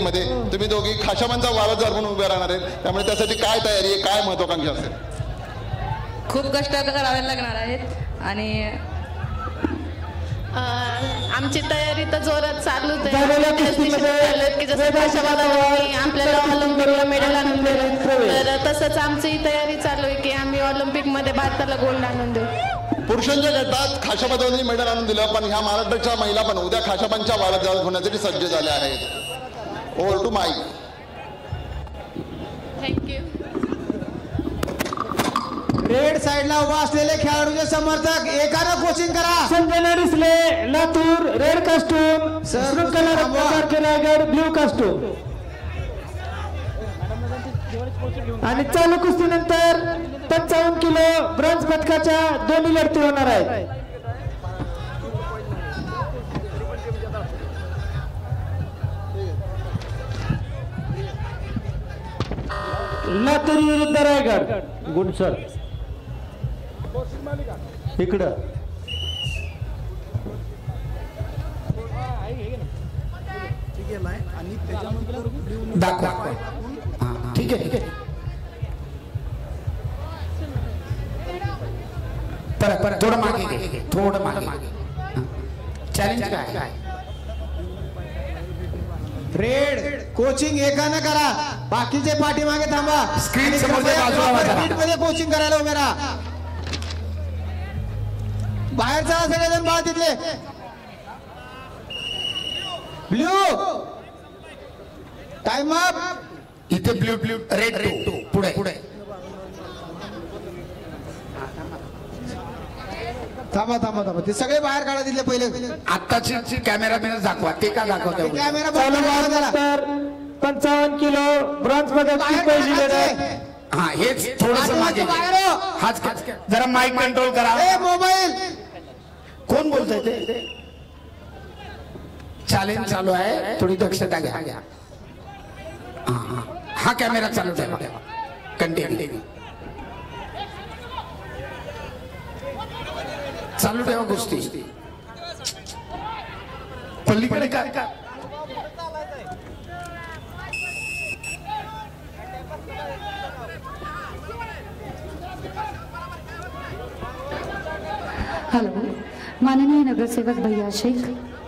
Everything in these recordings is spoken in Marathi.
मध्ये तुम्ही दोघी खाशाबांचा वारसदार म्हणून उभे राहणार आहेत, त्यामुळे त्यासाठी काय तयारी आहे, काय महत्वाकांक्षा असेल? खूप कष्ट करावे लागणार आहेत आणि आमची तयारी तर जोरात चालूच आहे की जसं खाशाबादांनी आपल्याला ऑलिम्पिकला मेडल आणून दिलं, तर तसंच आमची तयारी चालू आहे की आम्ही ऑलिम्पिक मध्ये भारताला गोल्ड आणून देऊ. पुरुषांच्या गटात खाशाबादांनी मेडल आणून दिलं, पण ह्या महाराष्ट्राच्या महिला पण उद्या खाशाबांच्या वारसदार होण्यासाठी सज्ज झाल्या आहेत. Over to mic. Thank you. Red साइडला उभा असलेले खेळाडूचे समर्थक एकानं कोचिंग करा. Sanjana Disale Latur red costume, Shrunkhala Ratnakar Raigad blue costume. आणि चालू कुस्तीनंतर 55 किलो ब्रॉन्झ पदकाच्या दोन्ही लढती होणार आहेत. लातूर विरुद्ध रायगड. गुड सर इकडं दाखवा. ठीक आहे ठीक आहे. परत थोडं मागे घे, थोडं मागे. चॅलेंज काय? रेड कोचिंग एकानं करा, बाकीचे पाठीमागे थांबा. स्क्रीन समोर कोचिंग करायला उभे राहा. बाहेर चला सगळेजण बाळा तिथले. Blue time up. इथे ब्ल्यू ब्ल्यू रेड 2 पुढे. थांबा ते सगळे बाहेर काढा तिथले पहिले. आत्ताची कॅमेरा मॅन दाखवा. ते का दाखवतो? कॅमेरा 55 किलो ब्रॉन्झ पदकाची पहिली लढत. हा हेच थोडस मागे. हाच जरा माईक कंट्रोल करा. मोबाईल कोण बोलतंय ते? चॅलेंज चालू आहे, थोडी दक्षता घ्या. हा कॅमेरा चालू ठेवा. कंटिन्यू चालू ठेवा कुस्ती. पलीकडे काय हॅलो, माननीय नगरसेवक भैया शेख.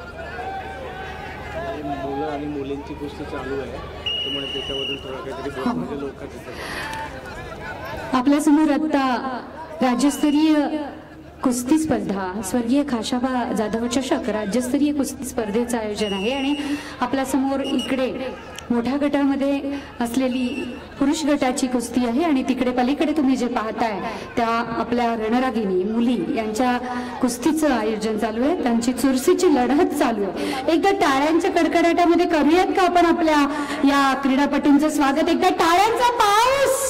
मुलं आणि मुलींची कुस्ती चालू आहे, त्यामुळे त्याच्याबद्दल थोडं काहीतरी म्हणजे लोकांचं. आपल्यासमोर आता राज्यस्तरीय कुस्ती स्पर्धा स्वर्गीय खाशाबा जाधव चषक राज्यस्तरीय कुस्ती स्पर्धेचं आयोजन आहे आणि आपल्यासमोर इकडे मोठ्या गटामध्ये असलेली पुरुष गटाची कुस्ती आहे आणि तिकडे पलीकडे तुम्ही जे पाहताय त्या आपल्या रणरागिणी मुली यांच्या कुस्तीचं आयोजन चालू आहे. त्यांची चुरशीची लढत चालू आहे. एकदा टाळ्यांच्या कडकडाटामध्ये करूयात का आपण आपल्या या क्रीडापटूंचं स्वागत? एकदा टाळ्यांचा पाऊस.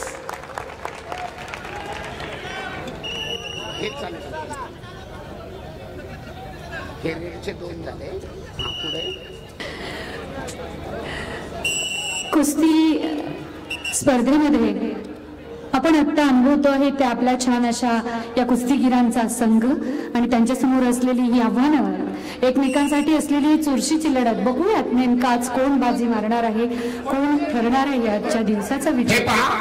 कुस्ती स्पर्धेमध्ये आपण आता अनुभवतो आहे त्या आपल्या छान अशा या कुस्तीगिरांचा संघ आणि त्यांच्या समोर असलेली ही आव्हानं, एकमेकांसाठी असलेली चुरशीची लढत. बघूयात नेमका आज कोण बाजी मारणार आहे, कोण ठरणार आहे आजच्या दिवसाचा विजय.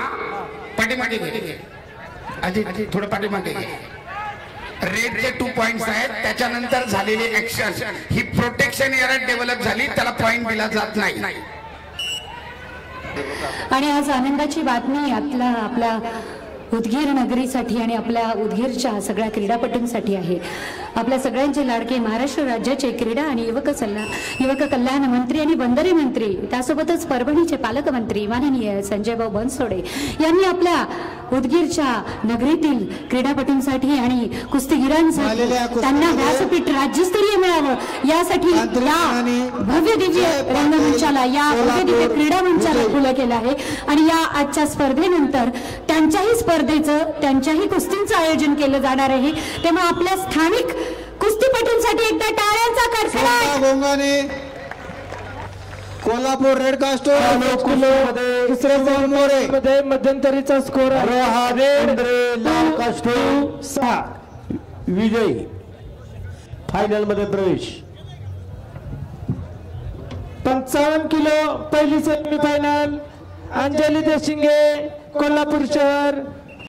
थोडं पाठीमागे. रेडचे 2 पॉइंट्स आहेत, त्याच्यानंतर झालेली ऍक्शन ही प्रोटेक्शन एरर डेव्हलप झाली, त्याला पॉइंट दिला जात नाही. आणि आज आनंदाची बातमी आपल्या उदगीर नगरीसाठी आणि आपल्या उदगीरच्या सगळ्या क्रीडापटूंसाठी आहे. आपल्या सगळ्यांचे लाडके महाराष्ट्र राज्याचे क्रीडा आणि युवक कल्याण मंत्री आणि बंदरे मंत्री, त्यासोबतच परभणीचे पालकमंत्री माननीय संजय भाऊ बनसोडे यांनी आपल्या उदगीरच्या नगरीतील क्रीडापटूंसाठी आणि कुस्तीगिरांसाठी त्यांना व्यासपीठ राज्यस्तरीय मिळावं यासाठी या भव्य दिव्य रंगमंचाला, या भव्य दिव्य क्रीडा मंचाला खुलं केलं आहे. आणि या आजच्या स्पर्धेनंतर त्यांच्याही स्पर्धेचं, त्यांच्याही कुस्तींचं आयोजन केलं जाणार आहे. तेव्हा आपल्या स्थानिक कुस्तीपटूंसाठी एकदा टाळ्यांचा कडकडाट. कोल्हापूर रेड कास्टूम दुसरे मध्ये मध्यंतरीचा स्कोर लाल कास्टूम 6 विजयी फायनल मध्ये प्रवेश. 55 किलो पहिली सेमीफायनल अंजली देशिंगे कोल्हापूर शहर